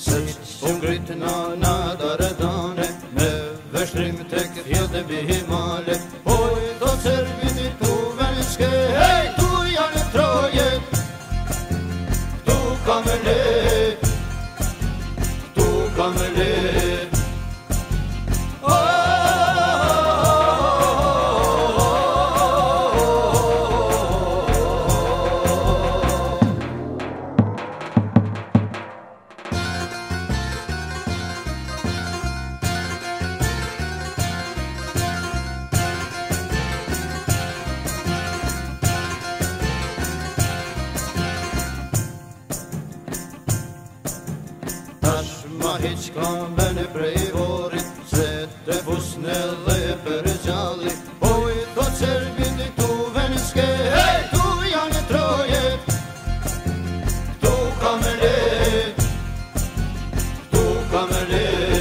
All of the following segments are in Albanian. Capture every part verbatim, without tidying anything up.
U ngrit nana daredane me vështrim tek fjellë mbi himale. Oj, do serviti tu venske, hej, tu janë trojet, tu ka me le, tu ka me le. Ma hiq kam bene prej vorit, se te busne dhe për gjalli. Oj, do serviti tu venske, hej, tu janë trojet, tu ka me le, tu ka me le.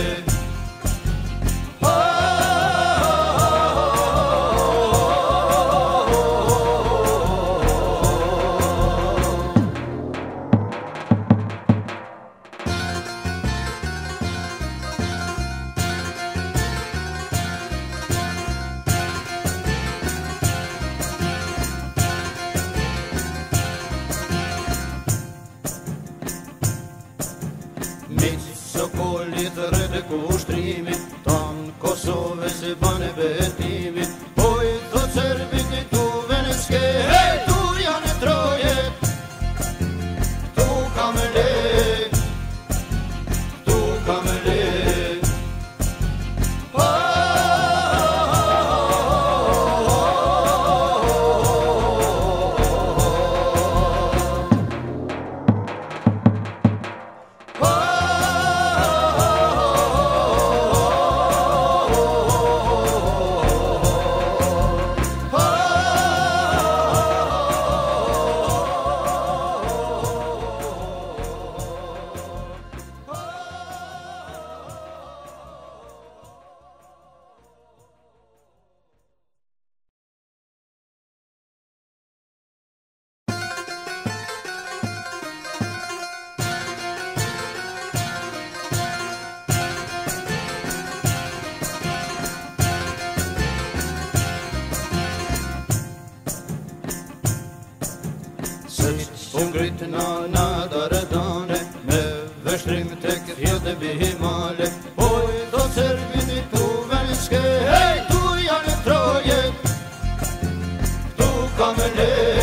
Miq sokolit rrëtë kushtrimit, tanë Kosove se bane betimit. Oj, do serviti tu venske, hej, tu janë trojet, tu ka me le, tu ka me le. U ngrit nana daredane me vështrim tek fjellë mbi himale. Oj, do serviti tu venske, hej, tu janë trojet, tu ka me le.